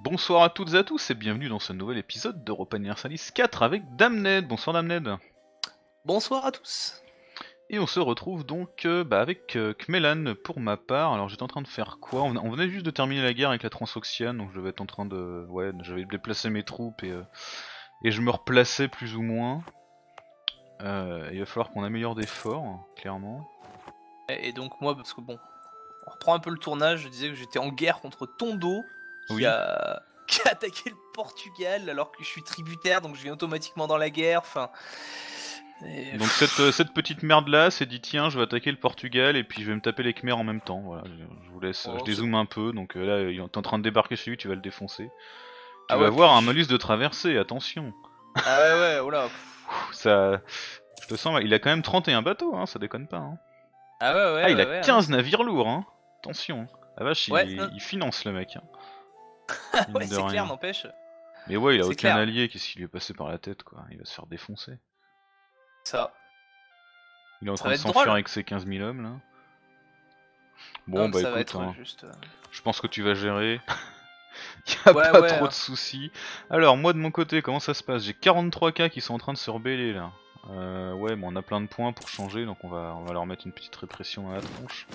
Bonsoir à toutes et à tous et bienvenue dans ce nouvel épisode d'Europa Universalis 4 avec Damned. Bonsoir Damned. Bonsoir à tous. Et on se retrouve donc avec Khmelan pour ma part. Alors j'étais en train de faire quoi? On venait juste de terminer la guerre avec la Transoxiane, donc je devais être en train de... Ouais, j'avais déplacé mes troupes et je me replaçais plus ou moins. Il va falloir qu'on améliore des forts, clairement. Et donc moi, parce que bon, on reprend un peu le tournage, je disais que j'étais en guerre contre Tondo, qui Oui. a, qui a attaqué le Portugal alors que je suis tributaire, donc je viens automatiquement dans la guerre, enfin... Donc cette petite merde là s'est dit tiens je vais attaquer le Portugal et puis je vais me taper les Khmers en même temps. Voilà, je vous laisse, Oh, je dézoome un peu, donc là il est en train de débarquer chez lui, tu vas le défoncer. Tu ah vas ouais, avoir puis... un malus de traversée, attention. Ah ouais, ouais, oh là. Ça, je te sens, il a quand même 31 bateaux, hein, ça déconne pas. Hein. Ah ouais, Ah ouais, il a ouais, ouais, non, 15 navires lourds, hein. Attention. La vache ouais, non... il finance le mec, hein. ouais, Mine de c'est clair, rien. n'empêche. Mais ouais il a C'est aucun clair, allié, qu'est-ce qui lui est passé par la tête quoi, il va se faire défoncer. ça. Il est en Ça train va de être s'enfuir drôle. avec ses 15 000 hommes là. Non, Bon mais bah ça va écoute, être hein, juste... je pense que tu vas gérer. Y a Ouais, pas ouais, trop de soucis. Alors moi de mon côté comment ça se passe? J'ai 43K qui sont en train de se rebeller là. Ouais mais on a plein de points pour changer donc on va leur mettre une petite répression dans la tronche.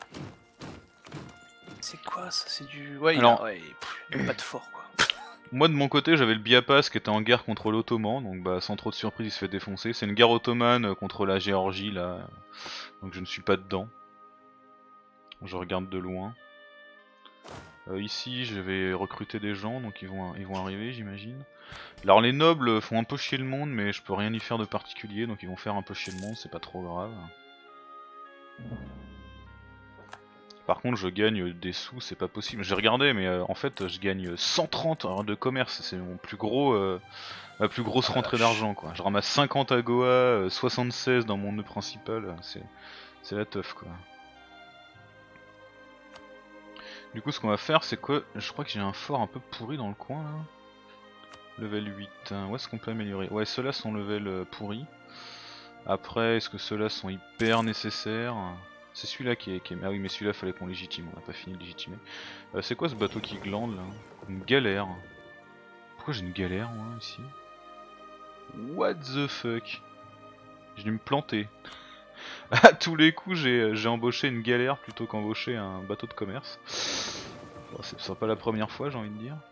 c'est quoi ça? C'est du... Ouais, Alors il a pas de fort, quoi. moi de mon côté j'avais le Biapas qui était en guerre contre l'Ottoman donc bah sans trop de surprise il se fait défoncer. C'est une guerre ottomane contre la Géorgie là. Donc je ne suis pas dedans. Je regarde de loin. Ici je vais recruter des gens donc ils vont arriver j'imagine. Alors les nobles font un peu chier le monde mais je peux rien y faire de particulier donc ils vont faire un peu chier le monde, c'est pas trop grave. Par contre je gagne des sous, c'est pas possible. J'ai regardé mais en fait je gagne 130 heures de commerce, c'est mon plus gros, ma plus grosse Oh la rentrée vache. d'argent quoi. Je ramasse 50 à Goa, 76 dans mon nœud principal, c'est la teuf quoi. Du coup ce qu'on va faire c'est que je crois que j'ai un fort un peu pourri dans le coin là. Level 8, où est-ce qu'on peut améliorer? Ouais ceux-là sont level pourri. Après est-ce que ceux-là sont hyper nécessaires? C'est celui-là qui est... Ah oui mais celui-là fallait qu'on légitime, on a pas fini de légitimer. C'est quoi ce bateau qui glande là? Une galère. Pourquoi j'ai une galère moi ici? What the fuck? J'ai dû me planter. À tous les coups j'ai embauché une galère plutôt qu'embaucher un bateau de commerce. Bon, c'est pas la première fois j'ai envie de dire.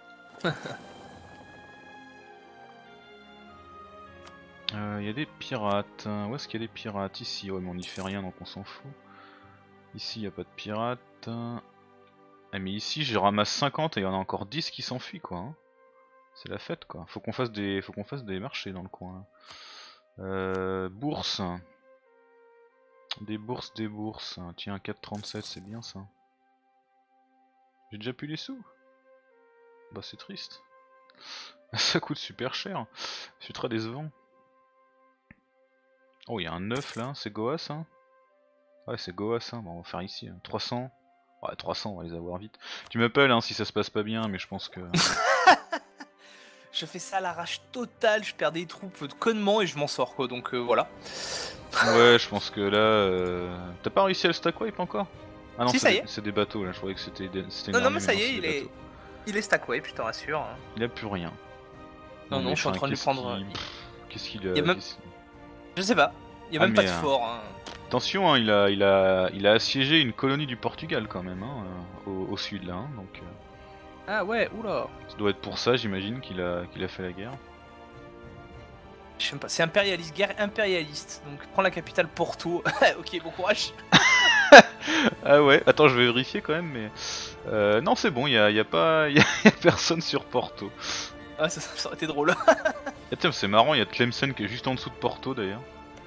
Y a des pirates. Où est-ce qu'il y a des pirates? Ici, ouais mais on n'y fait rien donc on s'en fout. Ici y a pas de pirates. Ah mais ici je ramasse 50 et il y en a encore 10 qui s'enfuient quoi. Hein. C'est la fête quoi. Faut qu'on fasse des marchés dans le coin. Bourse. Des bourses, des bourses. Tiens 4,37 c'est bien ça. J'ai déjà plus les sous. Bah c'est triste. Ça coûte super cher. Je suis très décevant. Oh il y a un 9 là, c'est Goa ça? Ouais c'est Goa ça, bon, on va faire ici. 300. Ouais 300 on va les avoir vite. Tu m'appelles hein, si ça se passe pas bien mais je pense que... Je fais ça à l'arrache totale, je perds des troupes de connement et je m'en sors quoi, donc voilà. Ouais je pense que là... T'as pas réussi à le stack wipe encore? Ah non Si, ça y est. c'est des bateaux là, je croyais que c'était une Non, non, armée mais mais ça non y c'est est, des bateaux. il est stack wipe, je te rassure. Il a plus rien. Non, non, mais je suis en enfin, train de lui prendre... qu'est-ce qu'il Il y a a... même... Je sais pas, il y a Ah même pas mais de fort. Hein. attention, hein, il a assiégé une colonie du Portugal quand même, hein, au sud là, hein, donc Ah ouais, oula. ça doit être pour ça j'imagine qu'il a fait la guerre. Je sais pas, c'est impérialiste, guerre impérialiste. Donc prends la capitale Porto. Ok, bon courage. Ah ouais, attends je vais vérifier quand même mais... non c'est bon, y a pas... y a personne sur Porto. Ah, ça aurait été drôle. Et tiens, c'est marrant, il y a Tlemcen qui est juste en dessous de Porto d'ailleurs.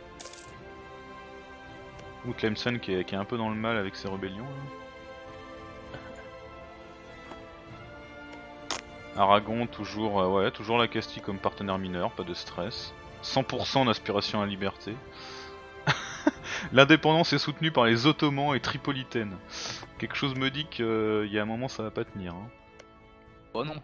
Ou Tlemcen qui est un peu dans le mal avec ses rébellions là. Aragon, toujours, ouais, toujours la Castille comme partenaire mineur, pas de stress. 100% d'aspiration à la liberté. L'indépendance est soutenue par les Ottomans et Tripolitaine. Quelque chose me dit qu'il y a un moment ça va pas tenir. Hein. Oh non.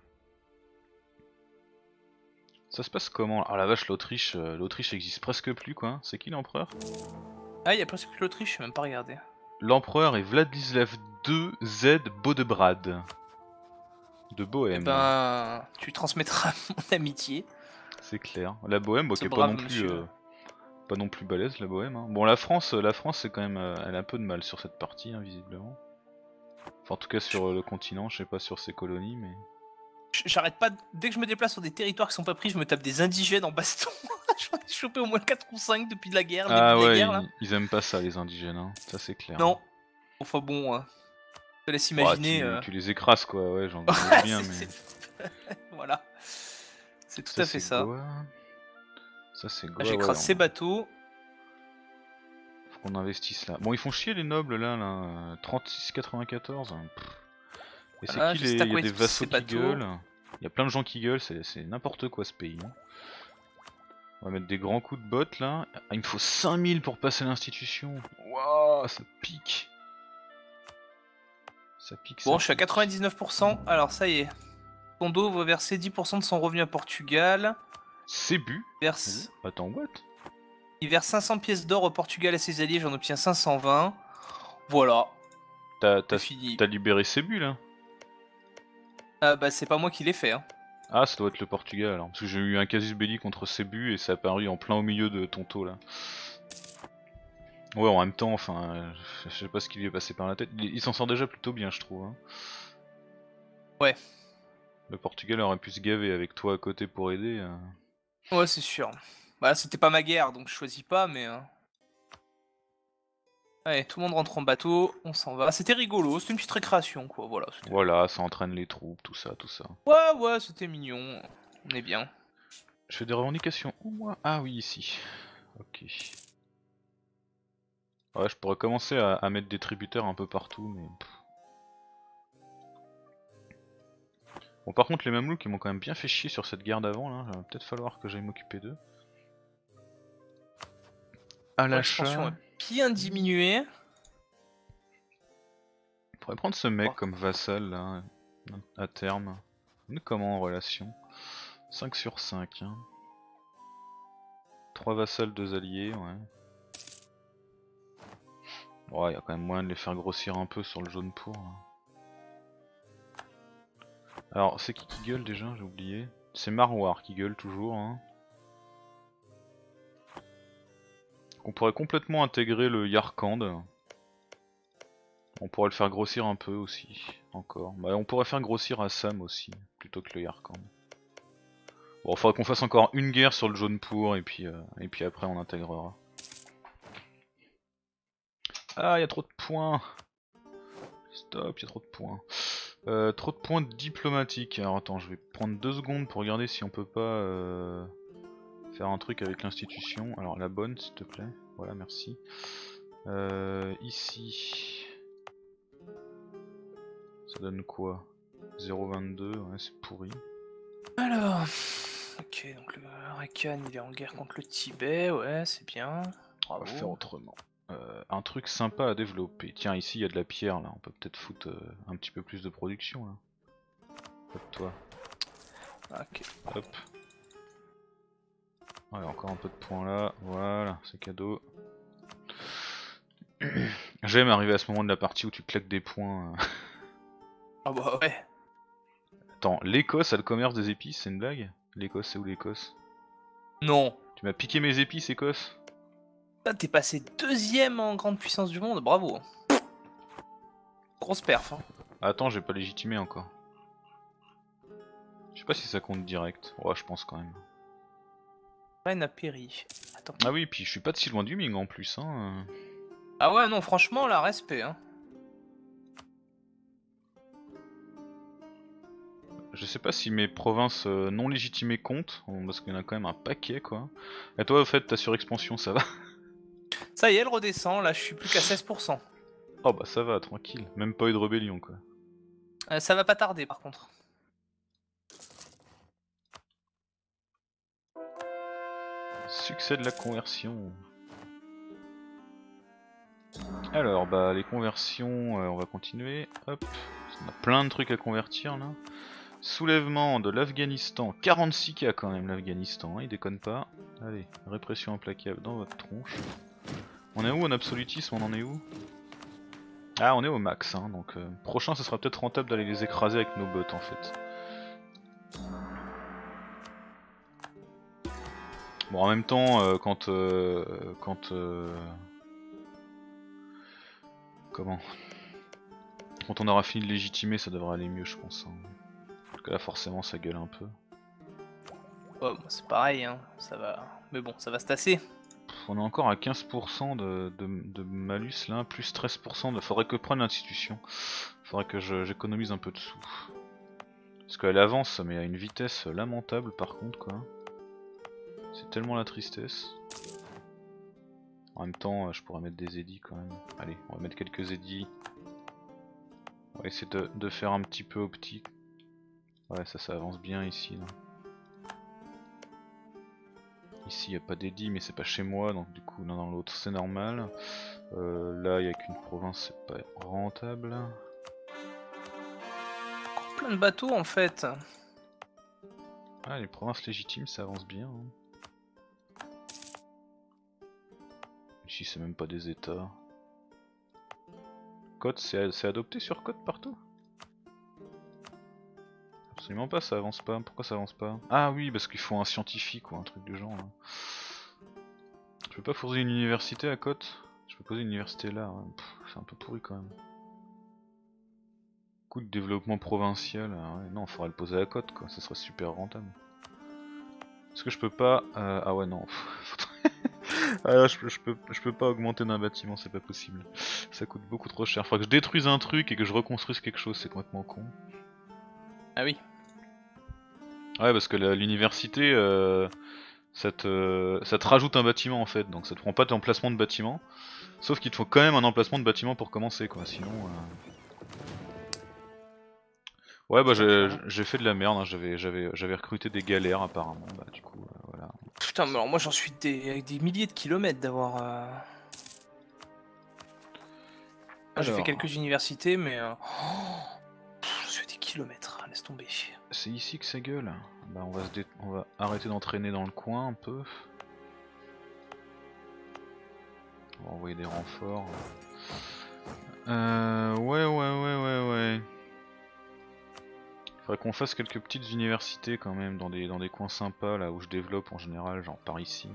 Ça se passe comment? Ah la vache, l'Autriche existe presque plus quoi. Hein. C'est qui l'empereur? Ah, il y a presque que l'Autriche, je vais même pas regarder. L'empereur est Vladislav II Z Bodebrad. De Eh Bohème. ben, tu transmettras mon amitié. C'est clair. La Bohème, bon, Ce qui est brave monsieur. pas non plus balèze, la Bohème. Hein. Bon, la France c'est quand même, elle a un peu de mal sur cette partie, hein, visiblement. Enfin, en tout cas sur le continent, je sais pas sur ses colonies, mais. J'arrête pas, dès que je me déplace sur des territoires qui sont pas pris, je me tape des indigènes en baston. J'en ai chopé au moins 4 ou 5 depuis la guerre, le début Ah de la ouais, guerre là. ils aiment pas ça, les indigènes, hein. Ça c'est clair. Non. Enfin bon, je te laisse Bah, imaginer. tu les écrases quoi, ouais, j'en doute bien, mais. Voilà. C'est tout Ça à fait c'est ça. Goa. Ça c'est Là, Goa, ouais. j'écrase ces bateaux. Faut qu'on investisse là. Bon, ils font chier les nobles là. 36,94. Et c'est Voilà, qui j'ai il y a des vassaux ces qui bateaux. gueulent. Il y a plein de gens qui gueulent, c'est n'importe quoi ce pays. Hein. On va mettre des grands coups de botte là. Ah, il me faut 5000 pour passer l'institution. Waouh, ça pique. Ça pique. Bon, Ça je suis à pique. 99%. Alors, ça y est. Tondo va verser 10% de son revenu à Portugal. Cebu. Verse... Attends, what? Il verse 500 pièces d'or au Portugal à ses alliés. J'en obtiens 520. Voilà. C'est fini. T'as libéré Cebu là? Ah bah, c'est pas moi qui l'ai fait. Hein. Ah, ça doit être le Portugal alors. Parce que j'ai eu un casus belli contre Cebu et ça a apparu en plein au milieu de Tonto là. Ouais, en même temps, enfin, je sais pas ce qui lui est passé par la tête. Il s'en sort déjà plutôt bien, je trouve. Hein. Ouais. Le Portugal aurait pu se gaver avec toi à côté pour aider. Ouais, c'est sûr. Bah, c'était pas ma guerre, donc je choisis pas, mais... Allez, tout le monde rentre en bateau, on s'en va. C'était rigolo, c'était une petite récréation, quoi, voilà. Voilà, ça entraîne les troupes, tout ça, tout ça. Ouais, c'était mignon. On est bien. Je fais des revendications où moi? Ah oui, ici. Ok. Ouais, je pourrais commencer à mettre des tributaires un peu partout, mais... Bon, par contre, les Mamelouks, ils m'ont quand même bien fait chier sur cette guerre d'avant, là. Il va peut-être falloir que j'aille m'occuper d'eux. À l'achat... Bien diminué. On pourrait prendre ce mec comme vassal, là, à terme. On est comment en relation? 5 sur 5, hein. 3 vassals, 2 alliés, ouais. Ouais, y a quand même moyen de les faire grossir un peu sur le jaune pour. Là. Alors, c'est qui gueule déjà? J'ai oublié. C'est Marwar qui gueule toujours. Hein. On pourrait complètement intégrer le Yarkand. On pourrait le faire grossir un peu aussi, encore. Bah, on pourrait faire grossir Assam aussi, plutôt que le Yarkand. Bon, il faudrait qu'on fasse encore une guerre sur le jaune pour, et puis après on intégrera. Ah, il y a trop de points. Stop, il y a trop de points. Trop de points diplomatiques. Alors attends, je vais prendre 2 secondes pour regarder si on peut pas faire un truc avec l'institution. Alors la bonne, s'il te plaît. Voilà, merci. Ici... Ça donne quoi? 0,22, ouais, c'est pourri. Alors... Ok, donc le Rakan il est en guerre contre le Tibet, ouais, c'est bien. On va faire autrement. Un truc sympa à développer. Tiens, ici il y a de la pierre là, on peut peut-être foutre un petit peu plus de production là. Hop, toi. Ok. Hop. Ouais, encore un peu de points là, voilà, c'est cadeau. J'aime arriver à ce moment de la partie où tu claques des points. Ah bah ouais. Attends, l'Écosse a le commerce des épices, c'est une blague? L'Écosse, c'est où l'Écosse? Non. Tu m'as piqué mes épices, Écosse? T'es passé 2ème en grande puissance du monde, bravo. Grosse perf. Hein. Attends, j'ai pas légitimé encore. Je sais pas si ça compte direct. Ouais, je pense quand même. Reine a péri. Attends. Ah oui, puis je suis pas de si loin du Ming en plus. Hein. Ah ouais, non, franchement, là, respect. Hein. Je sais pas si mes provinces non légitimées comptent, parce qu'il y en a quand même un paquet quoi. Et toi, au fait, ta surexpansion, ça va? Ça y est, elle redescend, là, je suis plus qu'à 16%. Oh bah ça va, tranquille. Même pas eu de rébellion quoi. Ça va pas tarder, par contre. Succès de la conversion. Alors, bah les conversions, on va continuer. Hop, on a plein de trucs à convertir là. Soulèvement de l'Afghanistan, 46K quand même l'Afghanistan, hein, il déconne pas. Allez, répression implacable dans votre tronche. On est où en absolutisme? On en est où? Ah, on est au max, hein, donc prochain ça sera peut-être rentable d'aller les écraser avec nos bots en fait. Bon, en même temps, comment? Quand on aura fini de légitimer, ça devrait aller mieux, je pense. Hein. Parce que là, forcément, ça gueule un peu. Ouais, bon, c'est pareil, hein, ça va. Mais bon, ça va se tasser. On est encore à 15% de malus là, plus 13% de. Faudrait que je prenne l'institution. Faudrait que j'économise un peu de sous. Parce qu'elle avance, mais à une vitesse lamentable par contre, quoi. C'est tellement la tristesse. En même temps, je pourrais mettre des édits quand même. Allez, on va mettre quelques édits. On va essayer de faire un petit peu optique. Ouais, ça avance bien ici. Là. Ici, il n'y a pas d'édit, mais c'est pas chez moi, donc du coup, l'un dans l'autre, c'est normal. Là, il n'y a qu'une province, c'est pas rentable. Plein de bateaux en fait. Ah, les provinces légitimes, ça avance bien. Hein. Ici, c'est même pas des états. Code, c'est adopté sur code partout? Absolument pas, ça avance pas. Pourquoi ça avance pas? Ah oui, parce qu'il faut un scientifique ou un truc du genre. Là. Je peux pas poser une université à Côte? Je peux poser une université là. Hein. C'est un peu pourri quand même. Coût de développement provincial. Ah ouais, non, faudrait le poser à Côte quoi. Ça serait super rentable. Est-ce que je peux pas. Ah ouais, non. Ah là, je peux pas augmenter d'un bâtiment, c'est pas possible. Ça coûte beaucoup trop cher. Faudrait que je détruise un truc et que je reconstruise quelque chose, c'est complètement con. Ah oui. Ouais, parce que l'université, ça te rajoute un bâtiment en fait, donc ça te prend pas d'emplacement de bâtiment. Sauf qu'il te faut quand même un emplacement de bâtiment pour commencer quoi, sinon... Ouais bah j'ai fait de la merde, hein. J'avais recruté des galères apparemment, bah du coup voilà. Putain, mais alors moi j'en suis avec des milliers de kilomètres d'avoir... J'ai fait quelques universités, mais... j'en suis à des kilomètres, laisse tomber. C'est ici que ça gueule. Bah on va arrêter d'entraîner dans le coin un peu. On va envoyer des renforts. Ouais. Faudrait qu'on fasse quelques petites universités quand même dans des coins sympas là où je développe en général, genre par ici.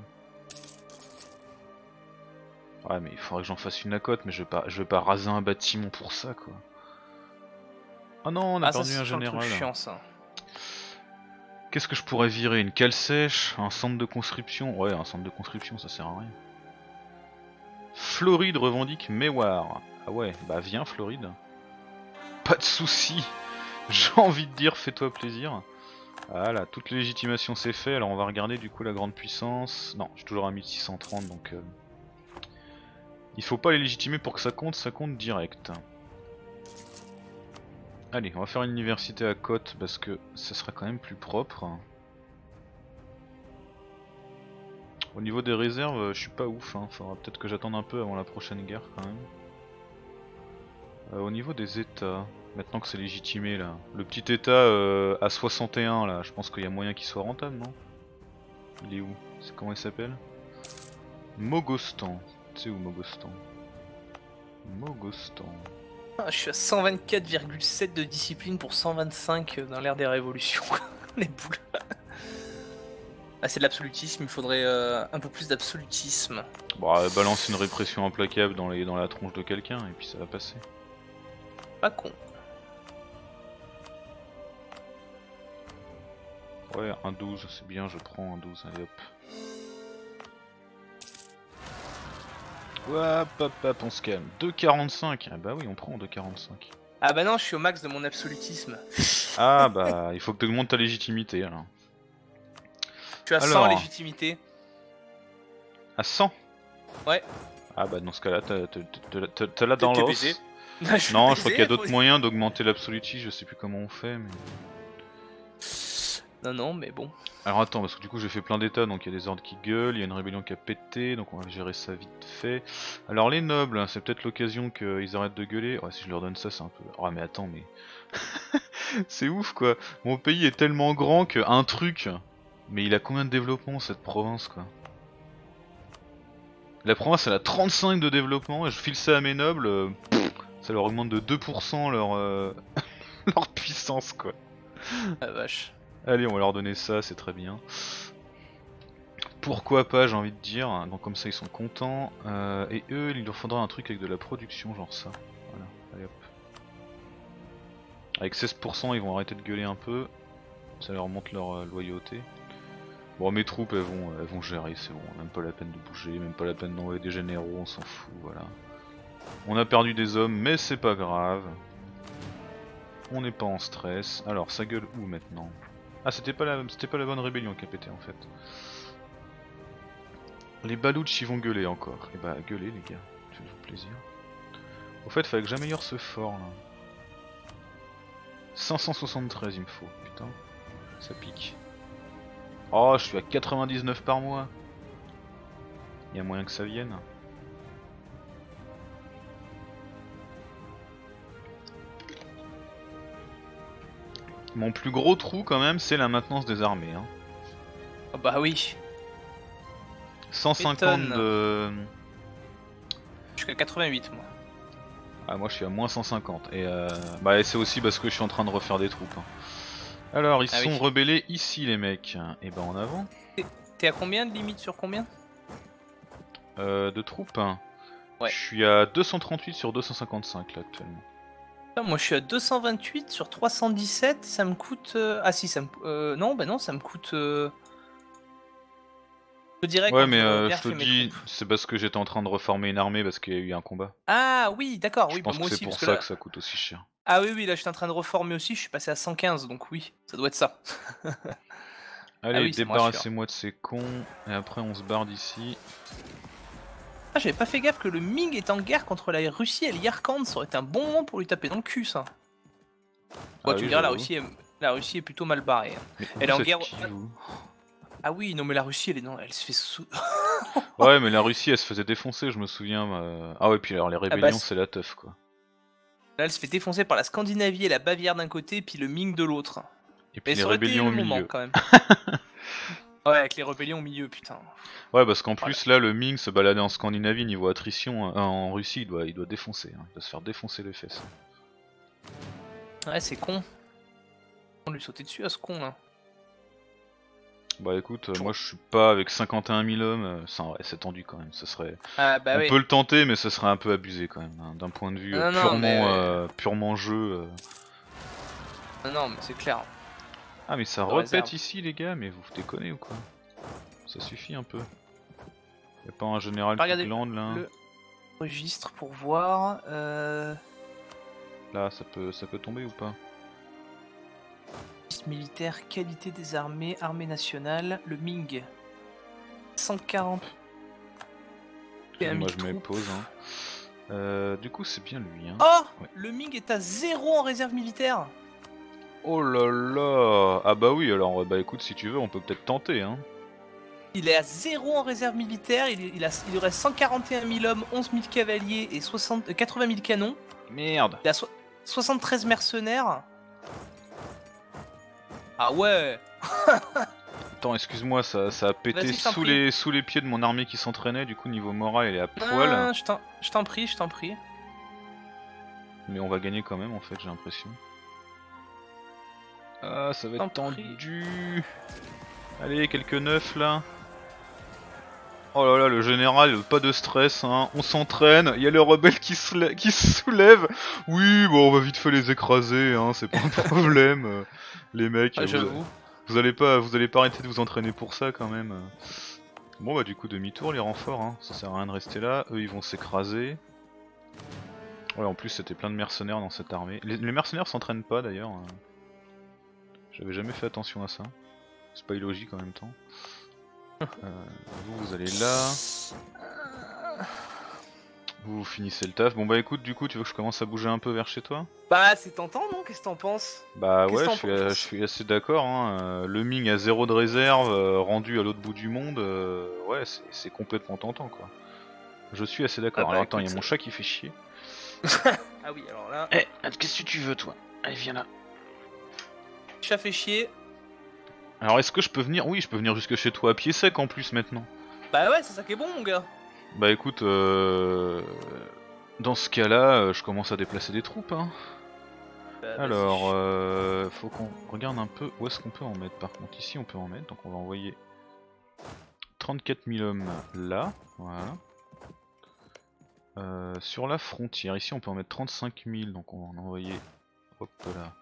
Ouais mais il faudrait que j'en fasse une à côte, mais je vais pas raser un bâtiment pour ça quoi. Oh non, on a perdu un général. C'est chiant ça. Qu'est-ce que je pourrais virer? Une cale sèche? Un centre de conscription? Ouais, un centre de conscription ça sert à rien. Floride revendique Mewar. Ah ouais, bah viens Floride. Pas de soucis. J'ai envie de dire fais-toi plaisir. Voilà, toute légitimation c'est fait, alors on va regarder du coup la grande puissance. Non, j'ai toujours à 1630 donc... Il faut pas les légitimer pour que ça compte direct. Allez, on va faire une université à Côte parce que ça sera quand même plus propre. Au niveau des réserves, je suis pas ouf, hein. Faudra peut-être que j'attende un peu avant la prochaine guerre quand même. Au niveau des états, maintenant que c'est légitimé là, le petit état à 61 là, je pense qu'il y a moyen qu'il soit rentable, non? Il est où? C'est comment il s'appelle? Mogostan. Tu sais où Mogostan? Mogostan. Ah, je suis à 124,7 de discipline pour 125 dans l'ère des révolutions. Les boules. Ah, c'est de l'absolutisme, il faudrait un peu plus d'absolutisme. Bon, balance une répression implacable dans la tronche de quelqu'un et puis ça va passer. Pas con. Ouais, un 12, c'est bien, je prends un 12, allez hop. Hop, on se calme. 2,45, ah bah oui, on prend 2,45. Ah bah non, je suis au max de mon absolutisme. Ah bah, il faut que tu augmentes ta légitimité alors. Tu as 100 légitimité. À 100? Ouais. Ah bah dans ce cas-là, t'as là dans l'os. Non, je crois qu'il y a d'autres moyens d'augmenter l'absolutisme, je sais plus comment on fait mais... Non, mais bon. Alors attends, parce que du coup j'ai fait plein d'états, donc il y a des ordres qui gueulent, il y a une rébellion qui a pété, donc on va gérer ça vite fait. Alors les nobles, c'est peut-être l'occasion qu'ils arrêtent de gueuler. Ouais, si je leur donne ça, c'est un peu... Oh mais attends, mais... c'est ouf quoi. Mon pays est tellement grand qu'un truc... Mais il a combien de développement cette province quoi? La province elle a 35 de développement, et je file ça à mes nobles, ça leur augmente de 2% leur, leur puissance quoi. Ah vache. Allez, on va leur donner ça, c'est très bien. pourquoi pas, j'ai envie de dire. Donc comme ça ils sont contents. Et eux, il leur faudra un truc avec de la production, genre ça. Voilà, allez hop. Avec 16% ils vont arrêter de gueuler un peu. Ça leur monte leur loyauté. Bon, mes troupes elles vont gérer, c'est bon, même pas la peine de bouger, même pas la peine d'envoyer des généraux, on s'en fout, voilà. On a perdu des hommes, mais c'est pas grave. On n'est pas en stress. Alors, ça gueule où maintenant? Ah, c'était pas la bonne rébellion qui a pété en fait. Les Balouches ils vont gueuler encore. Et bah, gueuler les gars, faites-vous plaisir. Au fait, fallait que j'améliore ce fort là. 573 il me faut, putain, ça pique. Oh, je suis à 99 par mois. Il y a moyen que ça vienne. Mon plus gros trou quand même, c'est la maintenance des armées. Hein. Oh bah oui. 150 M'étonne. de... Je suis à 88 moi. Ah, moi je suis à moins 150. Et bah c'est aussi parce que je suis en train de refaire des troupes. Hein. Alors ils Ah sont oui. rebellés ici les mecs. Et bah en avant. T'es à combien de limite sur combien? De troupes. Ouais. Je suis à 238 sur 255 là actuellement. Putain, moi je suis à 228 sur 317, ça me coûte... Ah si, ça me... non, bah non, ça me coûte... Je dirais Ouais quand mais je je te refais mes dis, troupes. c'est parce que j'étais en train de reformer une armée parce qu'il y a eu un combat. Ah oui, d'accord, Je oui, bah pense moi que c'est aussi, pour parce que ça là... que ça coûte aussi cher. Ah oui, oui, là j'étais en train de reformer aussi, je suis passé à 115, donc oui, ça doit être ça. Allez, oui, ça me rassure. débarrassez-moi de ces cons, et après on se barre d'ici. Ah, j'avais pas fait gaffe que le Ming est en guerre contre la Russie et l'Yarkand, ça aurait été un bon moment pour lui taper dans le cul, ça. Bon, Ah tu oui, me diras, j'avoue. la Russie est plutôt mal barrée. Mais Elle est en vous êtes guerre... qui, vous? Ah oui, non mais la Russie, elle est... Non, elle se fait sous... Ouais, mais la Russie elle se faisait défoncer, je me souviens. Ah ouais, puis alors les Ah bah, rébellions c'est la teuf quoi. là, elle se fait défoncer par la Scandinavie et la Bavière d'un côté, puis le Ming de l'autre. Et puis Mais les ça aurait été rébellions au le moment milieu. quand même. Ouais, avec les rébellions au milieu, putain. Ouais, parce qu'en Voilà. plus là, le Ming se baladait en Scandinavie niveau attrition. En Russie, il doit défoncer. Hein. Il doit se faire défoncer les fesses. Ouais, c'est con. On lui sauter dessus à ce con là. Bah écoute, Toujours. moi je suis pas avec 51 000 hommes. Ouais, c'est tendu quand même. Ça serait... Ah bah On oui. peut le tenter, mais ce serait un peu abusé quand même. Hein, d'un point de vue Non, non, mais... purement jeu. Non, non, mais c'est clair. Ah, mais ça De repète réserve. ici, les gars, mais vous vous déconnez ou quoi? Ça suffit un peu. Y'a pas un général qui Regardez glande là? le registre pour voir. Là, ça peut tomber ou pas? Militaire, qualité des armées, armée nationale, le Ming. 140. Et un Moi 1000 je mets troupes. pause. Hein. Du coup, c'est bien lui. Hein. Oh, Ouais. le Ming est à 0 en réserve militaire. Oh là là! Ah bah oui, alors bah écoute, si tu veux, on peut peut-être tenter. Hein. Il est à 0 en réserve militaire, il lui reste 141 000 hommes, 11 000 cavaliers et 80 000 canons. Merde! Il a 73 mercenaires. Ah ouais. Attends, excuse-moi, ça a pété Vas-y, je t'en prie. sous les pieds de mon armée qui s'entraînait, du coup, niveau moral, elle est à poil. Ah, je t'en prie, je t'en prie. Mais on va gagner quand même, en fait, j'ai l'impression. Ah, ça va T'en être prie. tendu! Allez, quelques neufs là. Oh là là, le général, pas de stress, hein. On s'entraîne, il y a les rebelles qui se soulèvent. Oui, bon, on va vite fait les écraser, hein, c'est pas un problème. Les mecs, Ah, j'avoue. vous allez pas arrêter de vous entraîner pour ça quand même. Bon bah du coup demi-tour les renforts, hein. Ça sert à rien de rester là, eux ils vont s'écraser. Ouais, en plus c'était plein de mercenaires dans cette armée. Les mercenaires s'entraînent pas d'ailleurs. J'avais jamais fait attention à ça. C'est pas illogique en même temps. Vous allez là. Vous finissez le taf. Bon bah écoute, du coup tu veux que je commence à bouger un peu vers chez toi? Bah, c'est tentant, non? Qu'est-ce que t'en penses? Bah Qu'est-ce ouais, que t'en je penses? suis assez d'accord. Hein. Le Ming à 0 de réserve, rendu à l'autre bout du monde, ouais c'est complètement tentant quoi. Je suis assez d'accord. Ah bah, Alors attends, il y a écoute, mon chat qui fait chier. Ah oui, alors là, Eh, qu'est-ce que tu veux toi? Allez viens là. chat fait chier. Alors est-ce que je peux venir? Oui, je peux venir jusque chez toi à pied sec en plus maintenant. Bah ouais, c'est ça qui est bon, mon gars. Bah écoute, dans ce cas-là, je commence à déplacer des troupes. Hein. Bah, Alors, vas-y. faut qu'on regarde un peu où est-ce qu'on peut en mettre. Par contre, ici on peut en mettre, donc on va envoyer 34 000 hommes là, voilà. Sur la frontière, ici on peut en mettre 35 000, donc on va en envoyer, hop là,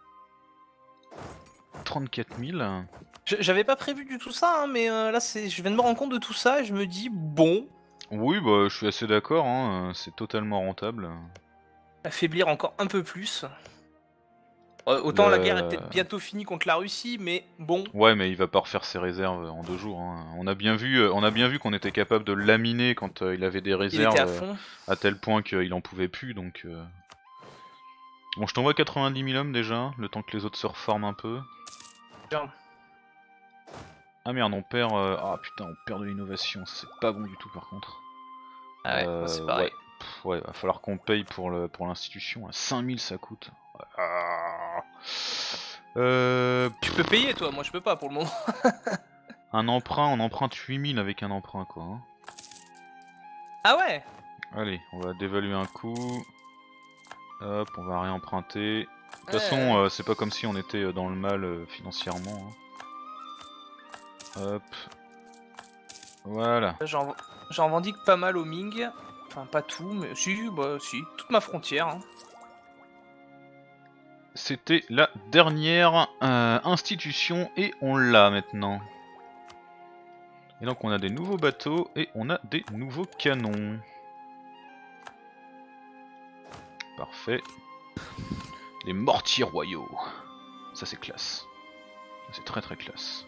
34 000. J'avais pas prévu du tout ça, hein, mais là je viens de me rendre compte de tout ça et je me dis, bon, Oui, bah je suis assez d'accord, hein, c'est totalement rentable. affaiblir encore un peu plus. Autant la guerre est peut-être bientôt finie contre la Russie, mais bon. Ouais, mais il va pas refaire ses réserves en 2 jours. Hein. On a bien vu qu'on était capable de le laminer quand il avait des Il était à réserves fond. à tel point qu'il en pouvait plus. Donc, bon, je t'envoie 90 000 hommes déjà, le temps que les autres se reforment un peu. Bien. Ah merde, on perd. Ah putain, on perd de l'innovation. C'est pas bon du tout par contre. Ah ouais, moi, c'est pareil. Ouais, va falloir qu'on paye pour l'institution. 5000 ça coûte. Ah. Tu peux payer toi, moi je peux pas pour le moment. Un emprunt, on emprunte 8000 avec un emprunt quoi. Hein. Ah ouais. Allez, on va dévaluer un coup. Hop, on va réemprunter. De toute Ouais. façon, c'est pas comme si on était dans le mal financièrement. Hein. Hop. Voilà. J'en revendique pas mal au Ming. Enfin, pas tout, mais si, bah si, toute ma frontière. Hein. C'était la dernière institution et on l'a maintenant. Et donc on a des nouveaux bateaux et on a des nouveaux canons. Parfait. Les mortiers royaux. Ça c'est classe. C'est très très classe.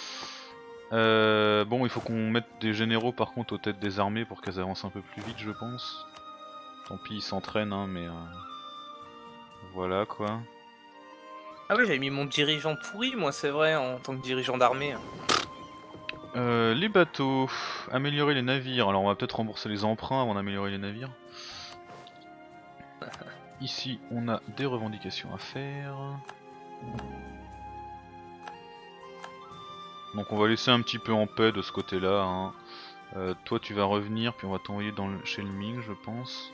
Bon, il faut qu'on mette des généraux par contre aux têtes des armées pour qu'elles avancent un peu plus vite, je pense. Tant pis, ils s'entraînent, hein, mais voilà quoi. Ah oui, j'avais mis mon dirigeant pourri, moi, c'est vrai, en tant que dirigeant d'armée. Les bateaux, améliorer les navires. Alors on va peut-être rembourser les emprunts avant d'améliorer les navires. Ici, on a des revendications à faire. Donc on va laisser un petit peu en paix de ce côté-là. Hein. Toi tu vas revenir, puis on va t'envoyer chez le Ming, je pense.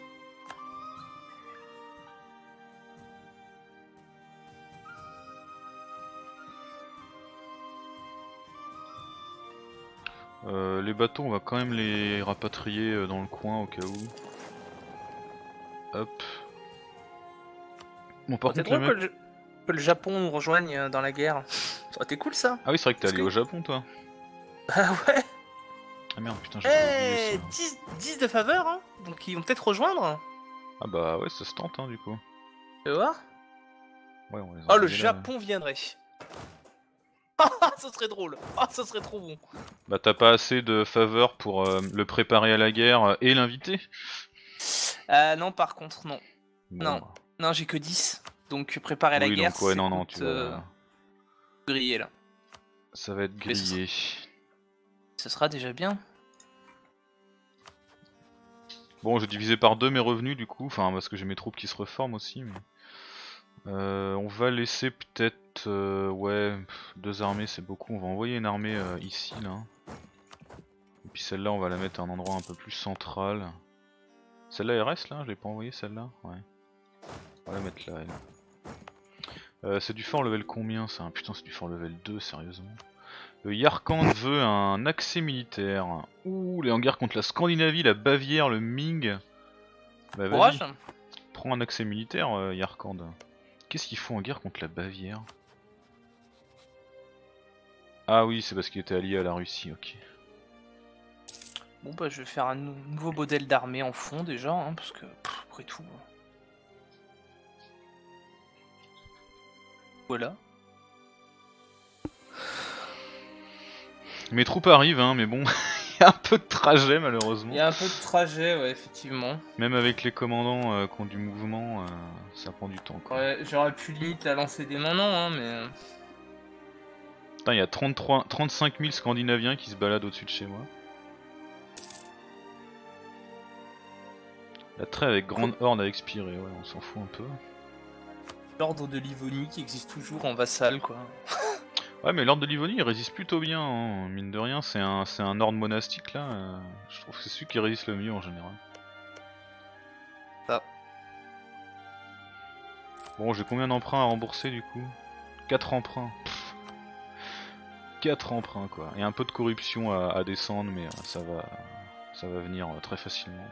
Les bateaux, on va quand même les rapatrier dans le coin au cas où. Hop. Bon, par C'est contre, drôle que le Japon nous rejoigne dans la guerre. Ça aurait été cool ça. Ah oui, c'est vrai que t'es allé au Japon, toi. Ah ouais. Ah merde, putain, j'avais oublié ça. 10 de faveur, hein. Donc ils vont peut-être rejoindre. Ah bah ouais, ça se tente, hein, du coup. Tu vas voir. Ouais, on les Oh, le là. Japon viendrait. Ah, ça serait drôle. Ah, ça serait trop bon. Bah t'as pas assez de faveur pour le préparer à la guerre et l'inviter? Non, par contre, non. Bon, Non, bah. non, j'ai que 10. Donc préparer la Oui, guerre, donc ouais, c'est non, tu vas... grillé là. Ça va être grillé. Ce sera déjà bien. Bon, j'ai divisé par 2 mes revenus du coup, enfin parce que j'ai mes troupes qui se reforment aussi. Mais... on va laisser peut-être... ouais, 2 armées c'est beaucoup. On va envoyer une armée ici, là. Et puis celle-là, on va la mettre à un endroit un peu plus central. Celle-là, elle reste là? Je l'ai pas envoyée celle-là? Ouais. On va la mettre là, elle. C'est du fort level combien ça? Putain, c'est du fort level 2, sérieusement. Le Yarkand veut un accès militaire. Ouh, il est en guerre contre la Scandinavie, la Bavière, le Ming. Bah vas-y, prends un accès militaire, Yarkand. Qu'est-ce qu'il faut en guerre contre la Bavière? Ah oui, c'est parce qu'il était allié à la Russie, ok. Bon bah je vais faire un nouveau modèle d'armée en fond déjà, hein, parce que après tout... Voilà. Mes troupes arrivent, hein, mais bon, il y a un peu de trajet malheureusement. Il y a un peu de trajet, ouais, effectivement. Même avec les commandants qui ont du mouvement, ça prend du temps quoi. Ouais, j'aurais pu limite la lancer dès maintenant, hein, mais... Putain, il y a 35 000 Scandinaviens qui se baladent au-dessus de chez moi. La trêve avec Grande Horde a expiré, ouais, on s'en fout un peu. L'ordre de Livonie qui existe toujours en vassal, quoi. Ouais, mais l'ordre de Livonie il résiste plutôt bien, hein. Mine de rien, c'est un ordre monastique là. Je trouve que c'est celui qui résiste le mieux en général. Ça. Bon, j'ai combien d'emprunts à rembourser du coup? 4 emprunts. 4 emprunts quoi. Et un peu de corruption à descendre, mais ça va venir très facilement.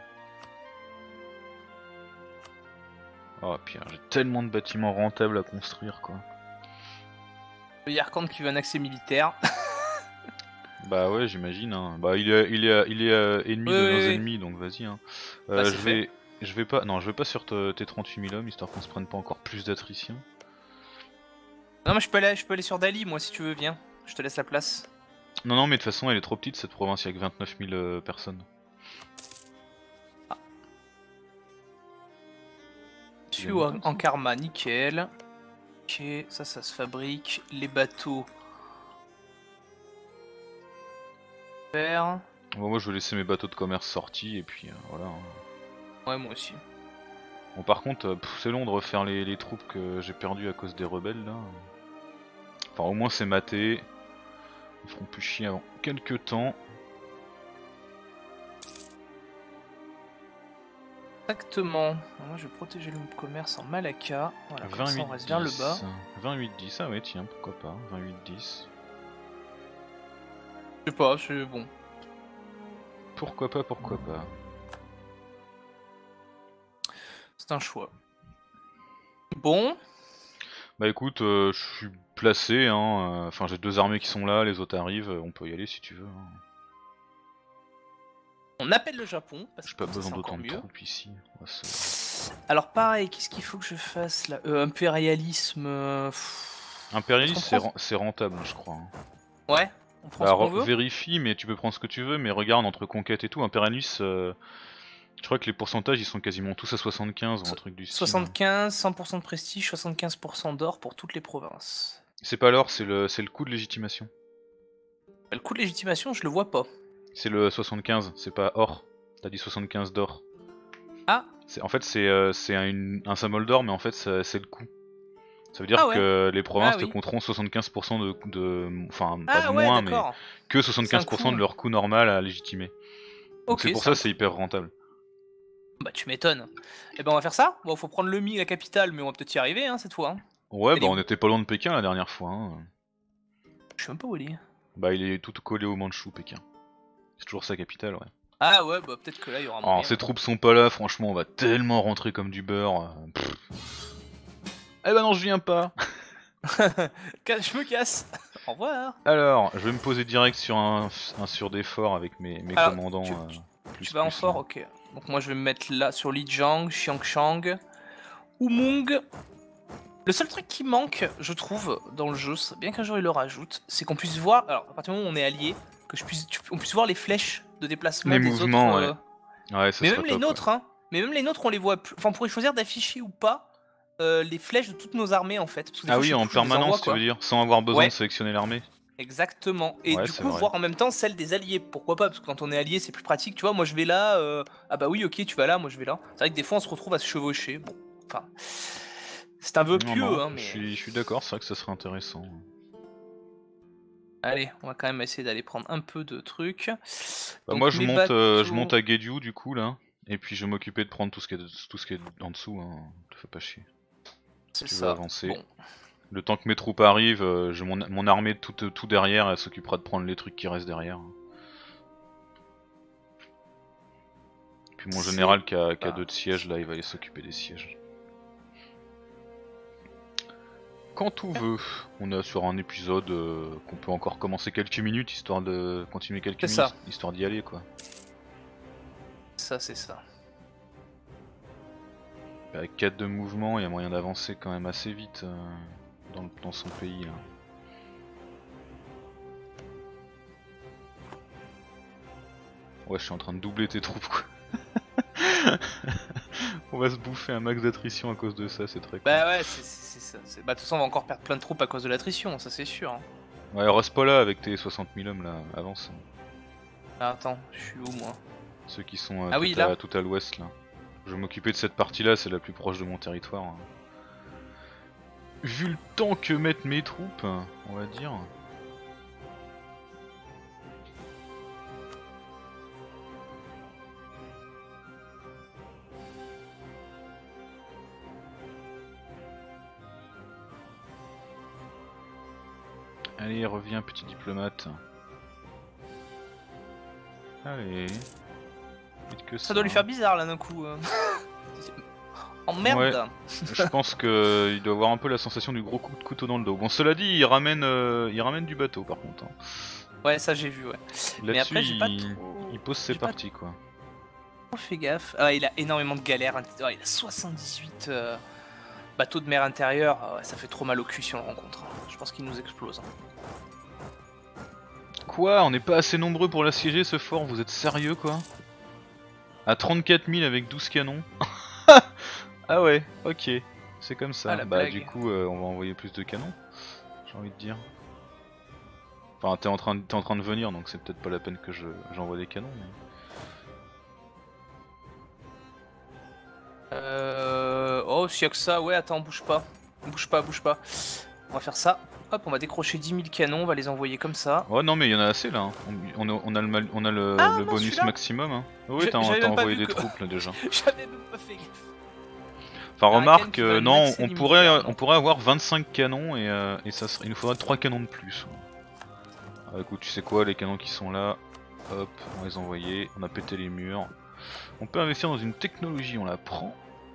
Oh Pierre, j'ai tellement de bâtiments rentables à construire quoi. Le Yarkand qui veut un accès militaire. Bah ouais, j'imagine. Hein. Bah il est ennemi Oui, de oui, nos oui. ennemis, donc vas-y. Hein. Bah, c'est Je vais pas, non, je vais pas sur tes 38 000 hommes, histoire qu'on se prenne pas encore plus d'attrition. Non, mais je peux aller sur Dali, moi, si tu veux, viens. Je te laisse la place. Non, non, mais de toute façon, elle est trop petite cette province, il y a que 29 000 personnes. Je suis en karma, nickel. Ok, ça se fabrique. Les bateaux. Faire. Bon, moi je vais laisser mes bateaux de commerce sortis, et puis voilà. Hein. Ouais, moi aussi. Bon, par contre, c'est long de refaire les troupes que j'ai perdues à cause des rebelles là. Enfin, au moins c'est maté. Ils feront plus chier avant quelques temps. Exactement. Moi, je vais protéger le commerce en Malacca. Voilà, comme 28 ça, on reste vers le bas. 28-10, ah ouais, tiens, pourquoi pas. 28-10. Je sais pas, c'est bon. Pourquoi pas, pourquoi pas. C'est un choix. Bon. Bah écoute, je suis placé, hein. Enfin, j'ai 2 armées qui sont là, les autres arrivent, on peut y aller si tu veux. Hein. On appelle le Japon, parce J'ai que pas ça, besoin c'est encore d'autant de mieux. troupes ici. Alors pareil, qu'est-ce qu'il faut que je fasse là Impérialisme... Impérialiste, c'est rentable, je crois. Hein. Ouais, on prend Bah, ce qu'on veut. vérifie, mais tu peux prendre ce que tu veux, mais regarde, entre conquête et tout, impérialiste, je crois que les pourcentages ils sont quasiment tous à 75 ou un truc du style. 75, 100% de prestige, 75% d'or pour toutes les provinces. C'est pas l'or, c'est le coût de légitimation. Le coût de légitimation, je le vois pas. C'est le 75, c'est pas or. T'as dit 75 d'or. Ah. En fait, c'est un symbole d'or, mais en fait, c'est le coût. Ça veut dire ouais. que les provinces Ah te oui. compteront 75% enfin pas Ah de ouais, moins, mais d'accord. que 75% de leur coût normal à légitimer. Donc Ok, c'est pour ça c'est hyper rentable. Bah tu m'étonnes. Et ben on va faire ça. Bon, faut prendre le Mi, la capitale, mais on va peut-être y arriver hein, cette fois. Hein. Ouais, Elle bah est on où était pas loin de Pékin la dernière fois. Hein. Je sais même pas où elle est. Bah il est tout collé au Mandchou, Pékin. C'est toujours sa capitale, ouais. Ah ouais, bah peut-être que là il y aura Alors moyen. ces troupes sont pas là, franchement on va tellement rentrer comme du beurre. Eh bah non, je viens pas. Je me casse. Au revoir. Alors, je vais me poser direct sur un sur des forts avec mes Alors, commandants. Tu vas en fort, là. ok. Donc moi je vais me mettre là sur Lijiang, Xiangshang, Umung. Le seul truc qui manque, je trouve, dans le jeu, bien qu'un jour il le rajoute, c'est qu'on puisse voir, alors à partir du moment où on est allié, que on puisse voir les flèches de déplacement Les des mouvements, autres. Ouais, ça Mais serait même les top, nôtres, hein. Mais même les nôtres, on les voit plus. Enfin, on pourrait choisir d'afficher ou pas les flèches de toutes nos armées en fait. Parce que des Ah fois, je oui, sais en plus, je les permanence, envoie, tu veux quoi. dire, sans avoir besoin Ouais. de sélectionner l'armée. Exactement. Et Ouais, du c'est coup, vrai. voir en même temps celle des alliés. Pourquoi pas? Parce que quand on est allié, c'est plus pratique. Tu vois, moi je vais là. Ah bah oui, ok, tu vas là, moi je vais là. C'est vrai que des fois, on se retrouve à se chevaucher. Bon, enfin. C'est un vœu Non, pieux, non, hein, mais. je suis d'accord, c'est vrai que ça serait intéressant. Allez, on va quand même essayer d'aller prendre un peu de trucs. Bah, Donc, moi, mes je monte bateaux- à Guédiou, du coup, là. Et puis, je vais m'occuper de prendre tout ce qui est en dessous, hein. Te fais pas chier. C'est Tu veux ça. avancer. Bon. Le temps que mes troupes arrivent, j'ai mon armée tout derrière, elle s'occupera de prendre les trucs qui restent derrière. Puis mon général qui a 2 de sièges, là, il va aller s'occuper des sièges. Quand tout veut, on est sur un épisode qu'on peut encore commencer quelques minutes, histoire de continuer quelques minutes, ça. histoire d'y aller, quoi. Ça, c'est ça. Avec 4 de mouvement, il y a moyen d'avancer quand même assez vite dans son pays, là. Ouais, je suis en train de doubler tes troupes, quoi. On va se bouffer un max d'attrition à cause de ça, c'est très cool. Bah ouais, c'est ça. Bah de toute façon, on va encore perdre plein de troupes à cause de l'attrition, ça c'est sûr. Hein. Ouais, reste pas là avec tes 60 000 hommes, là, avance. Ah, attends, je suis où moi? Ceux qui sont tout à l'ouest, là. Je vais m'occuper de cette partie-là, c'est la plus proche de mon territoire. Hein. Vu le temps que mettent mes troupes, on va dire. Allez, reviens petit diplomate. Allez. Vite que Ça doit lui faire bizarre là d'un coup. Oh merde. Ouais. Je pense que il doit avoir un peu la sensation du gros coup de couteau dans le dos. Bon, cela dit, il ramène du bateau par contre. Hein. Ouais, ça j'ai vu, ouais. Mais après, Là-dessus, j'ai pas trop... il pose ses j'ai pas parties quoi. trop fait gaffe. Ah, il a énormément de galères. Ah, il a 78 bateaux de mer intérieure. Ah ouais, ça fait trop mal au cul si on le rencontre. Je pense qu'il nous explose. Quoi? On n'est pas assez nombreux pour l'assiéger ce fort? Vous êtes sérieux quoi? À 34 000 avec 12 canons? Ah ouais, ok. C'est comme ça. Ah, la Bah blague. du coup, on va envoyer plus de canons. J'ai envie de dire. Enfin, t'es en train de venir, donc c'est peut-être pas la peine que j'envoie des canons. Mais... Oh, s'il y a que ça, ouais, attends, bouge pas. Bouge pas, bouge pas. On va faire ça. Hop, on va décrocher 10 000 canons, on va les envoyer comme ça. Oh non, mais il y en a assez là. Hein. On a le bonus maximum. Hein. Oui, t'as envoyé des troupes là déjà. J'avais même pas fait gaffe. Enfin, remarque, non, on pourrait avoir 25 canons et ça serait, il nous faudrait 3 canons de plus. Ah, écoute, tu sais quoi, les canons qui sont là, hop, on va les envoyer, on a pété les murs. On peut investir dans une technologie, on la prend.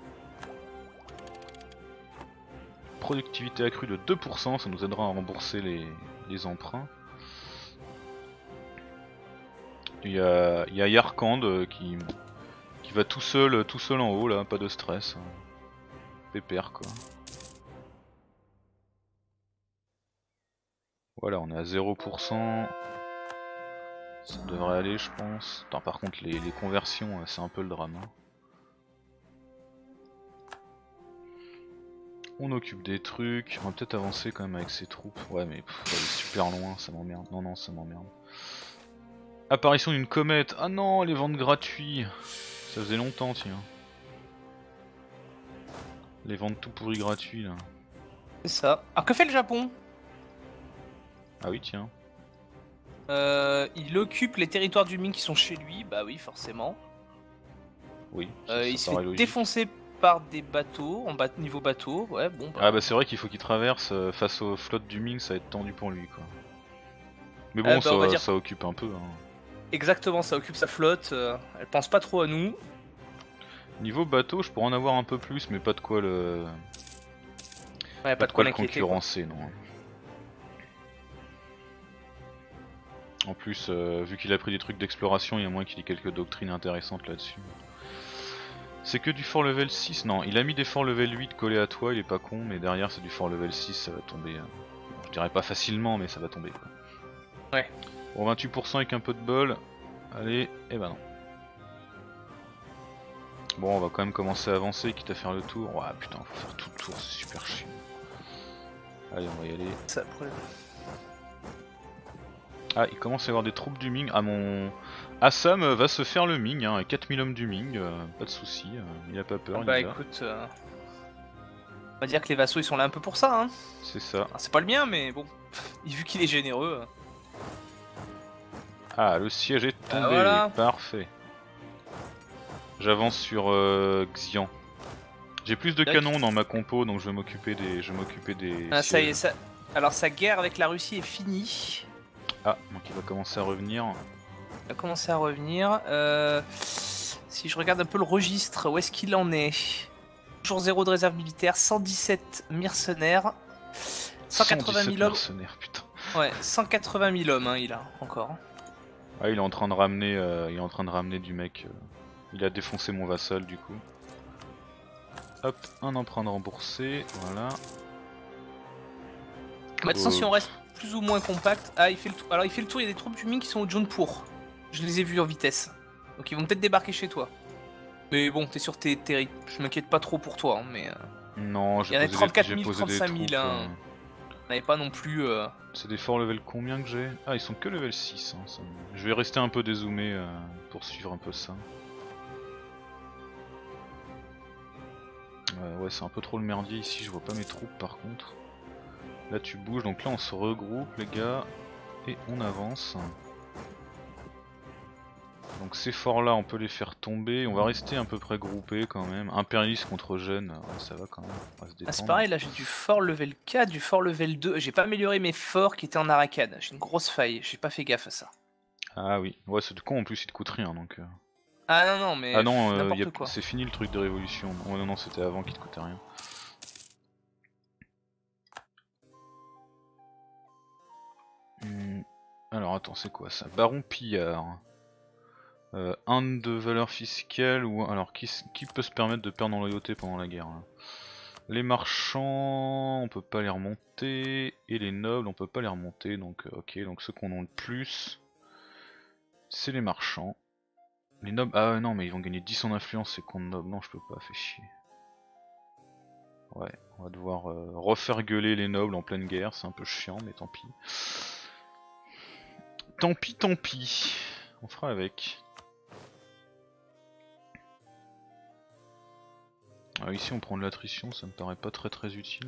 Productivité accrue de 2%, ça nous aidera à rembourser les emprunts. Il y a Yarkand qui va tout seul en haut là, pas de stress. Pépère quoi. Voilà, on est à 0%. Ça devrait aller je pense. Attends, par contre les conversions c'est un peu le drame. Hein. On occupe des trucs, on va peut-être avancer quand même avec ces troupes. Ouais mais elle est super loin, ça m'emmerde. Non, ça m'emmerde. Apparition d'une comète. Ah non, les ventes gratuits. Ça faisait longtemps tiens. Les ventes tout pourris gratuits là. C'est ça. Alors que fait le Japon? Ah oui tiens. Il occupe les territoires du Ming qui sont chez lui, bah oui forcément. Oui. Il se fait défoncer par des bateaux, niveau bateau, ouais bon. Bah... Ah bah c'est vrai qu'il faut qu'il traverse face aux flottes du Ming, ça va être tendu pour lui quoi. Mais bon ça occupe un peu. Hein. Exactement, ça occupe sa flotte, elle pense pas trop à nous. Niveau bateau, je pourrais en avoir un peu plus, mais pas de quoi le... Ouais, pas de quoi le concurrencer, non. En plus, vu qu'il a pris des trucs d'exploration, il y a moins qu'il ait quelques doctrines intéressantes là-dessus. C'est que du fort level 6, non, il a mis des forts level 8 collés à toi, il est pas con, mais derrière c'est du fort level 6, ça va tomber. Je dirais pas facilement, mais ça va tomber quoi. Ouais. Bon, 28% avec un peu de bol. Allez, et ben non. Bon, on va quand même commencer à avancer, quitte à faire le tour. Ouais, putain, faut faire tout le tour, c'est super chiant. Allez, on va y aller. Ça, problème. Ah, il commence à y avoir des troupes du Ming. Ah, mon Assam va se faire le Ming, hein, 4000 hommes du Ming, pas de soucis, il a pas peur. Bah écoute, on va dire que les vassaux ils sont là un peu pour ça. Hein. C'est ça. C'est pas le mien, mais bon, vu qu'il est généreux. Ah, le siège est tombé, voilà. Parfait. J'avance sur Xian. J'ai plus de canons dans ma compo, donc je vais m'occuper des. Ah, ça y est, ça. Alors sa guerre avec la Russie est finie. Ah, donc il va commencer à revenir. Il va commencer à revenir. Si je regarde un peu le registre, où est-ce qu'il en est? Jour 0 de réserve militaire, 117 mercenaires, 180 000 hommes. Mercenaires, putain. Ouais, 180 000 hommes, hein, il a encore. Ah, il est en train de ramener, du mec. Il a défoncé mon vassal du coup. Hop, un emprunt de remboursé, voilà. Maintenant, si on reste plus ou moins compact, ah, il fait le tour. Alors, il fait le tour. Il y a des troupes du Ming qui sont au Jaunpur. Je les ai vus en vitesse. Donc, ils vont peut-être débarquer chez toi. Mais bon, t'es sur tes territoires. Je m'inquiète pas trop pour toi, hein, mais. Non, il y en a 34 000, 35 000. Hein. On n'avait pas non plus. C'est des forts level combien que j'ai? Ah, ils sont que level 6. Hein, ça... Je vais rester un peu dézoomé pour suivre un peu ça. Ouais, c'est un peu trop le merdier ici, je vois pas mes troupes par contre. Là tu bouges, donc là on se regroupe les gars et on avance. Donc ces forts là on peut les faire tomber, on va rester à peu près groupés quand même. Impérialiste contre jeune, ouais, ça va quand même, on va se Ah, c'est détendre. pareil, là j'ai du fort level 4, du fort level 2. J'ai pas amélioré mes forts qui étaient en arcade. J'ai une grosse faille, j'ai pas fait gaffe à ça. Ah oui, ouais c'est con en plus il te coûte rien donc... Ah non, non, mais Ah non, n'importe quoi. c'est fini le truc de révolution. Oh, non, non, c'était avant qui te coûtait rien. Alors attends, c'est quoi ça? Baron pillard. 1 de valeur fiscale ou... Alors qui peut se permettre de perdre en loyauté pendant la guerre là? Les marchands, on peut pas les remonter. Et les nobles, on peut pas les remonter. Donc ok, donc ceux qu'on a le plus, c'est les marchands. Les nobles, ah non mais ils vont gagner 10 en influence ces cons de nobles. Non je peux pas, fait chier. Ouais, on va devoir refaire gueuler les nobles en pleine guerre, c'est un peu chiant mais tant pis. Tant pis, on fera avec. Ah, ici on prend de l'attrition, ça me paraît pas très utile.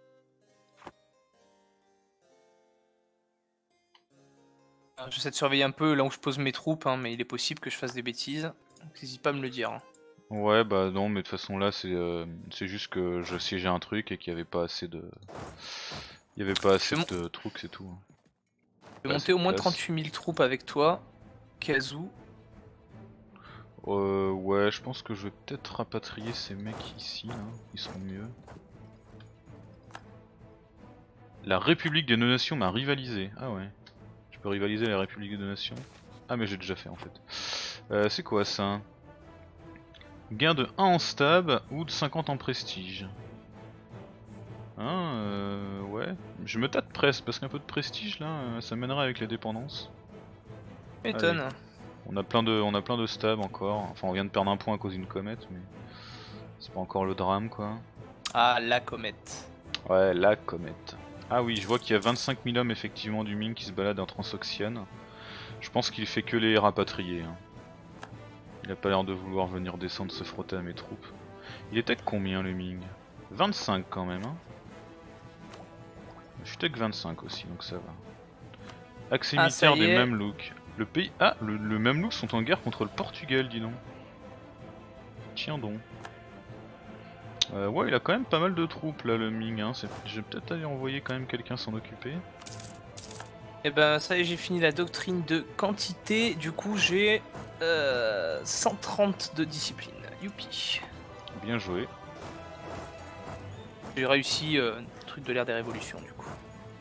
J'essaie de surveiller un peu là où je pose mes troupes, hein, mais il est possible que je fasse des bêtises. N'hésite pas à me le dire. Hein. Ouais bah non mais de toute façon là c'est juste que je siégeais un truc et qu'il n'y avait pas assez de... Il y avait pas assez de troupes, c'est tout. Je vais monter au moins 38 000 troupes avec toi, Kazoo. Ouais je pense que je vais peut-être rapatrier ces mecs ici là, ils seront mieux. La République des Deux-Nations m'a rivalisé, ah ouais. Je peux rivaliser la République des Deux-Nations. Ah mais j'ai déjà fait en fait. C'est quoi ça? Gain de 1 en stab ou de 50 en prestige. Hein, ouais. Je me tâte presque parce qu'un peu de prestige là, ça mènerait avec la dépendance. M'étonne. On a plein de stab encore. Enfin on vient de perdre un point à cause d'une comète mais c'est pas encore le drame quoi. Ah la comète. Ouais la comète. Ah oui je vois qu'il y a 25 000 hommes effectivement du Ming qui se baladent en Transoxiane. Je pense qu'il fait que les rapatrier. Hein. Il a pas l'air de vouloir venir descendre se frotter à mes troupes. Il est tech combien le Ming? 25 quand même hein. Je suis tech 25 aussi donc ça va. Accès militaire des Mamelouks. Le pays... Ah le Mamelouks sont en guerre contre le Portugal dis donc. Tiens donc. Ouais il a quand même pas mal de troupes là le Ming hein. Je vais peut-être aller envoyer quand même quelqu'un s'en occuper. Et ben ça y est j'ai fini la doctrine de quantité, du coup j'ai 130 de discipline, youpi. Bien joué. J'ai réussi le truc de l'ère des révolutions du coup.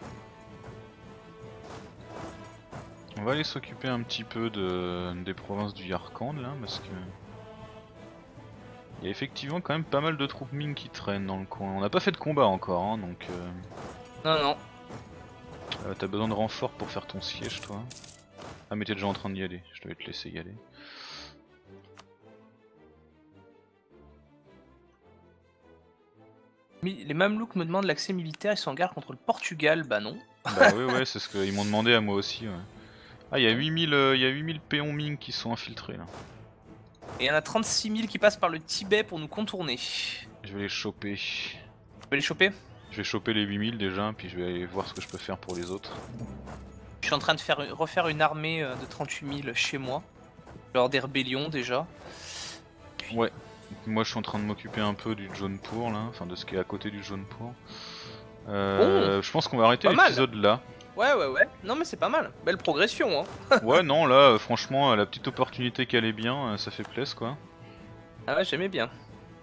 On va aller s'occuper un petit peu des provinces du Yarkand là parce que... Il y a effectivement quand même pas mal de troupes Ming qui traînent dans le coin. On n'a pas fait de combat encore hein, donc... Non non. T'as besoin de renfort pour faire ton siège toi. Ah mais t'es déjà en train d'y aller, je devais te laisser y aller. Les Mamelouks me demandent l'accès militaire, ils sont en guerre contre le Portugal, bah non. Bah oui ouais c'est ce qu'ils m'ont demandé à moi aussi ouais. Ah il y a 8000 péons Ming qui sont infiltrés là. Et il y en a 36 000 qui passent par le Tibet pour nous contourner. Je vais les choper. Tu peux les choper? Je vais choper les 8000 déjà, puis je vais aller voir ce que je peux faire pour les autres. Je suis en train de refaire une armée de 38 000 chez moi. Lors des rébellions déjà. Puis... Ouais, moi je suis en train de m'occuper un peu du Jaunpur là, enfin de ce qui est à côté du Jaunpur. Je pense qu'on va arrêter l'épisode là. Ouais. Non mais c'est pas mal. Belle progression hein. Ouais non là franchement la petite opportunité qu'elle est bien, ça fait plaisir quoi. Ah ouais j'aimais bien.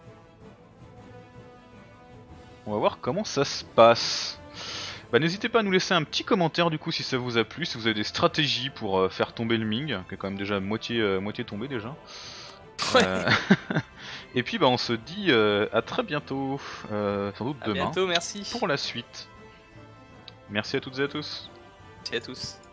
On va voir comment ça se passe. Bah n'hésitez pas à nous laisser un petit commentaire du coup si ça vous a plu, si vous avez des stratégies pour faire tomber le Ming, qui est quand même déjà moitié tombé déjà. Ouais. Et puis bah on se dit à très bientôt, sans doute demain, bientôt, merci. pour la suite. Merci à toutes et à tous. Merci à tous.